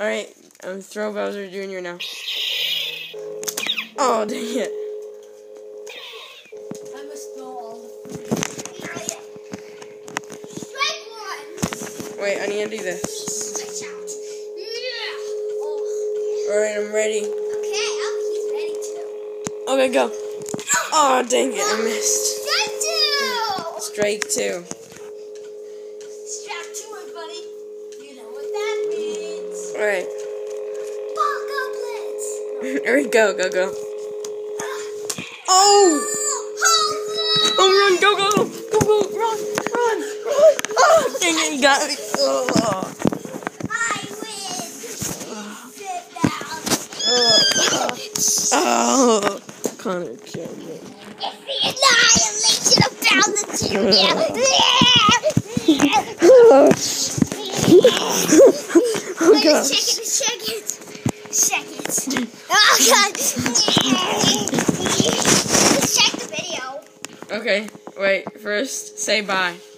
Alright, throw Bowser Jr. now. Oh, dang it. I must throw all the food. Strike one! Wait, I need to do this. Switch out. Yeah. Alright, I'm ready. Okay, he's ready too. Okay, go. Oh, dang it, I missed. Strike two! Strike two. Strike two, buddy. You know what that means. Alright. Bongo Blitz! Alright, go. Oh! Home run, go, run! Oh, dang it, you got me. Oh. I win! Sit down. Oh. Connor killed me. It's the annihilation of Bowser Jr. Oh, God. Check it. Oh, God. Let's check the video. Okay, wait, first, say bye.